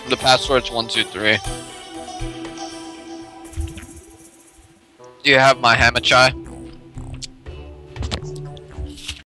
The password's 123. Do you have my Hamichai?